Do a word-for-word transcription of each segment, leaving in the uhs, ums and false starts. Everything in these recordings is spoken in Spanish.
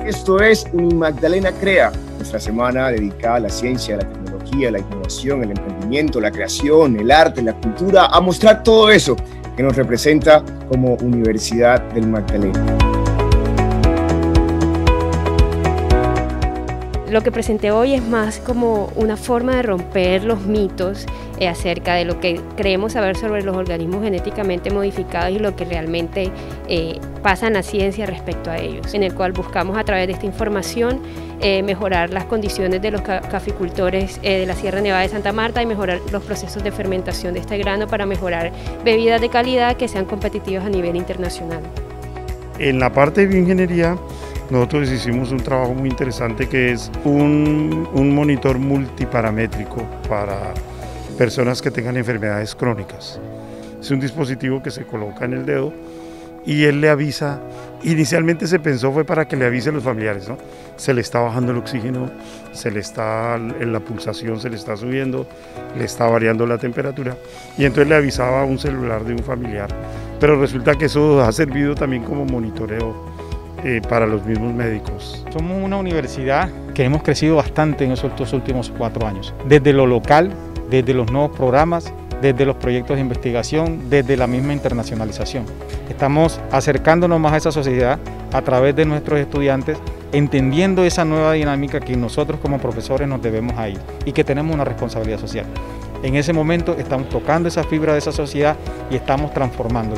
Esto es Unimagdalena Crea, nuestra semana dedicada a la ciencia, a la tecnología, a la innovación, el emprendimiento, la creación, el arte, la cultura, a mostrar todo eso que nos representa como Universidad del Magdalena. Lo que presenté hoy es más como una forma de romper los mitos eh, acerca de lo que creemos saber sobre los organismos genéticamente modificados y lo que realmente eh, pasa en la ciencia respecto a ellos, en el cual buscamos a través de esta información eh, mejorar las condiciones de los ca caficultores eh, de la Sierra Nevada de Santa Marta y mejorar los procesos de fermentación de este grano para mejorar bebidas de calidad que sean competitivas a nivel internacional. En la parte de bioingeniería, nosotros hicimos un trabajo muy interesante que es un, un monitor multiparamétrico para personas que tengan enfermedades crónicas. Es un dispositivo que se coloca en el dedo y él le avisa. Inicialmente se pensó fue para que le avise a los familiares, ¿no? Se le está bajando el oxígeno, se le está, en la pulsación se le está subiendo, le está variando la temperatura y entonces le avisaba a un celular de un familiar. Pero resulta que eso ha servido también como monitoreo Eh, para los mismos médicos. Somos una universidad que hemos crecido bastante en estos últimos cuatro años, desde lo local, desde los nuevos programas, desde los proyectos de investigación, desde la misma internacionalización. Estamos acercándonos más a esa sociedad a través de nuestros estudiantes, entendiendo esa nueva dinámica que nosotros como profesores nos debemos a ellos y que tenemos una responsabilidad social. En ese momento estamos tocando esa fibra de esa sociedad y estamos transformándola.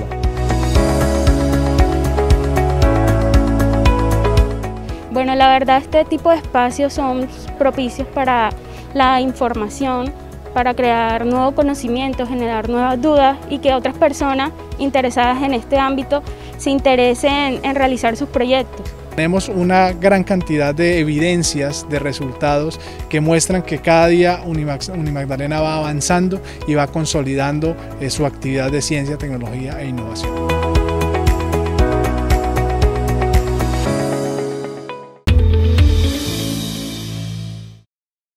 Bueno, la verdad este tipo de espacios son propicios para la información, para crear nuevo conocimiento, generar nuevas dudas y que otras personas interesadas en este ámbito se interesen en realizar sus proyectos. Tenemos una gran cantidad de evidencias, de resultados que muestran que cada día Unimagdalena va avanzando y va consolidando su actividad de ciencia, tecnología e innovación.